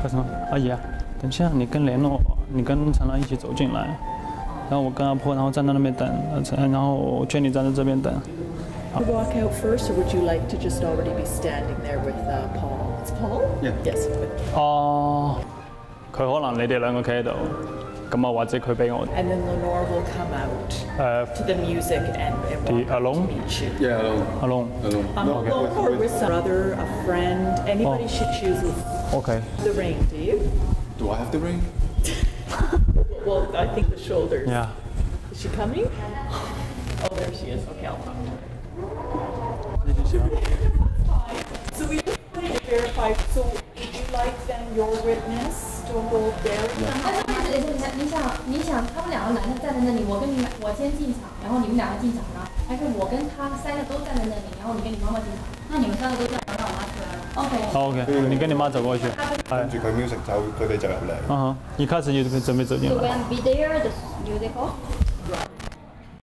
干什么？阿姨啊，等一下，你跟联络，你跟陈兰一起走进来，然后我跟阿婆，然后站在那边等，然后Jenny站在这边等。 Walk out first, or would you like to just already be standing there with Paul? It's Paul? Yeah. Yes. 哦，佢可能你哋兩個企喺度，咁啊或者佢俾我 And then Lenore will come out to the music and walk out alone? to meet you. Yeah, alone. alone。 Alone. Alone or with some brother, a friend, anybody she chooses. OK。 The ring, do you? Do I have the ring? Well, I think the shoulders. Yeah. Is she coming? Oh, there she is. Okay, I'll talk to her. 呢啲事啦。 So we just wanted to verify. So would you like then your witness to hold their? 你想他们两个男的站在那里，我先进场，然后你们两个进场呢？还是我跟他三个都站在那里，然后你跟你妈妈进场？那你们三个都这样，让我妈出来了。OK。 好 OK，你跟你媽走過去。 跟住佢 music 走，佢哋就入嚟。 一開始要準備走進 So 來。 when be there, the music off.